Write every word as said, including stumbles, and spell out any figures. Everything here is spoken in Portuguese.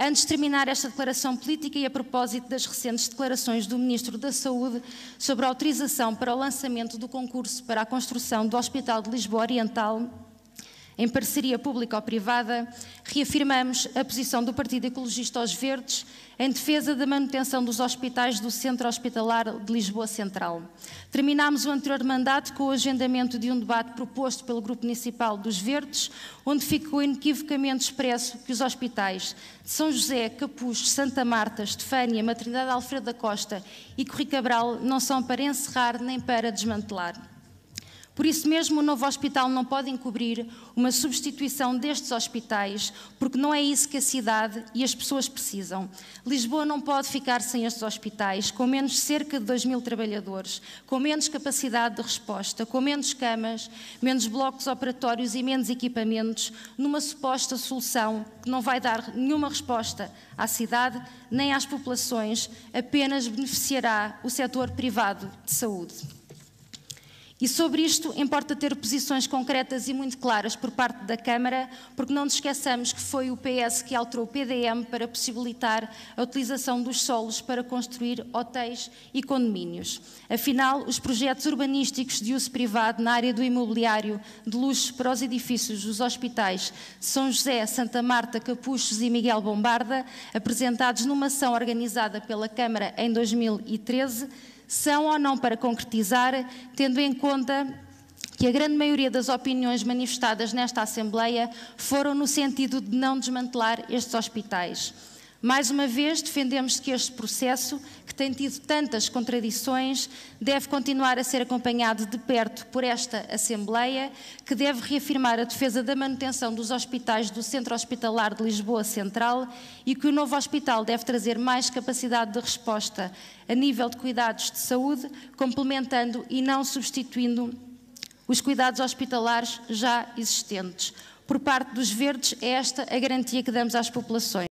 Antes de terminar esta declaração política e a propósito das recentes declarações do Ministro da Saúde sobre a autorização para o lançamento do concurso para a construção do Hospital de Lisboa Oriental, em parceria público-privada, reafirmamos a posição do Partido Ecologista aos Verdes em defesa da manutenção dos hospitais do Centro Hospitalar de Lisboa Central. Terminámos o anterior mandato com o agendamento de um debate proposto pelo Grupo Municipal dos Verdes, onde ficou inequivocamente expresso que os hospitais de São José, Capuz, Santa Marta, Estefânia, Maternidade Alfredo da Costa e Corri Cabral não são para encerrar nem para desmantelar. Por isso mesmo, o novo hospital não pode encobrir uma substituição destes hospitais, porque não é isso que a cidade e as pessoas precisam. Lisboa não pode ficar sem estes hospitais, com menos cerca de dois mil trabalhadores, com menos capacidade de resposta, com menos camas, menos blocos operatórios e menos equipamentos, numa suposta solução que não vai dar nenhuma resposta à cidade nem às populações, apenas beneficiará o setor privado de saúde. E sobre isto importa ter posições concretas e muito claras por parte da Câmara, porque não nos esqueçamos que foi o P S que alterou o P D M para possibilitar a utilização dos solos para construir hotéis e condomínios. Afinal, os projetos urbanísticos de uso privado na área do imobiliário de luxo para os edifícios dos hospitais São José, Santa Marta, Capuchos e Miguel Bombarda, apresentados numa ação organizada pela Câmara em dois mil e treze, são ou não para concretizar, tendo em conta que a grande maioria das opiniões manifestadas nesta Assembleia foram no sentido de não desmantelar estes hospitais. Mais uma vez, defendemos que este processo, que tem tido tantas contradições, deve continuar a ser acompanhado de perto por esta Assembleia, que deve reafirmar a defesa da manutenção dos hospitais do Centro Hospitalar de Lisboa Central e que o novo hospital deve trazer mais capacidade de resposta a nível de cuidados de saúde, complementando e não substituindo os cuidados hospitalares já existentes. Por parte dos Verdes, é esta a garantia que damos às populações.